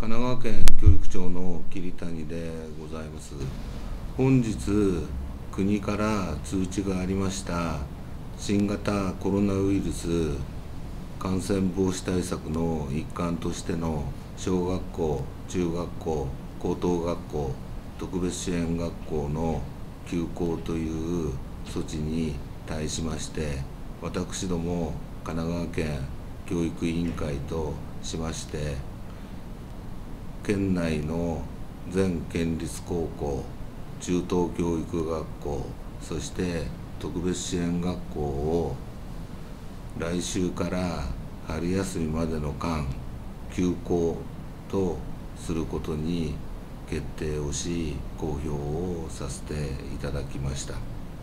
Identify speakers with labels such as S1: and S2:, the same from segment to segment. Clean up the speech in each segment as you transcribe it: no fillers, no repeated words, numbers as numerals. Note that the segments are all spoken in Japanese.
S1: 神奈川県教育庁の桐谷でございます。本日、国から通知がありました新型コロナウイルス感染防止対策の一環としての小学校、中学校、高等学校、特別支援学校の休校という措置に対しまして、私ども神奈川県教育委員会としまして、県内の全県立高校、中等教育学校、そして特別支援学校を来週から春休みまでの間、休校とすることに決定をし、公表をさせていただきました。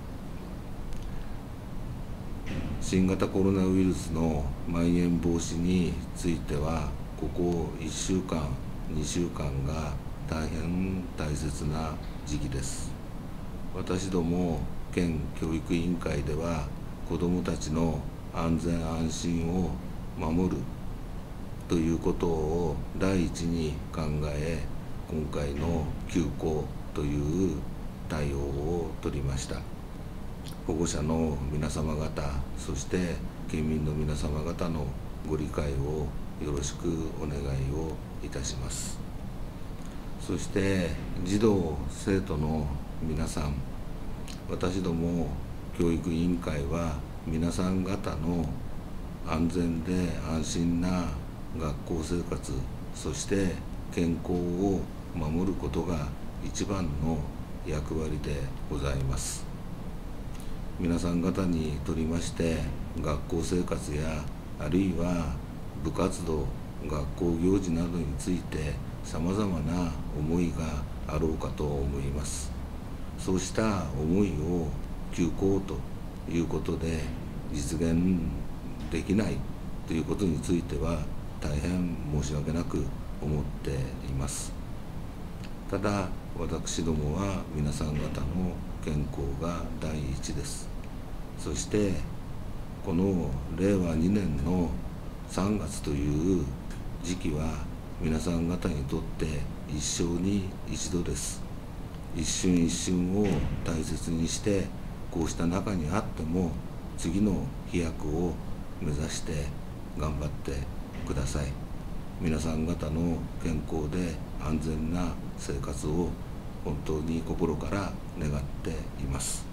S1: 新型コロナウイルスのまん延防止については、ここ1週間、2週間が大変大切な時期です。私ども県教育委員会では、子どもたちの安全安心を守るということを第一に考え、今回の休校という対応を取りました。保護者の皆様方、そして県民の皆様方のご理解をよろしくお願いをいたします。そして児童生徒の皆さん、私ども教育委員会は皆さん方の安全で安心な学校生活、そして健康を守ることが一番の役割でございます。皆さん方にとりまして、学校生活やあるいは部活動、学校行事などについてさまざまな思いがあろうかと思います。そうした思いを休校ということで実現できないということについては大変申し訳なく思っています。ただ私どもは皆さん方の健康が第一です。そしてこの令和2年の3月という時期は皆さん方にとって一生に一度です。一瞬一瞬を大切にして、こうした中にあっても次の飛躍を目指して頑張ってください。皆さん方の健康で安全な生活を本当に心から願っています。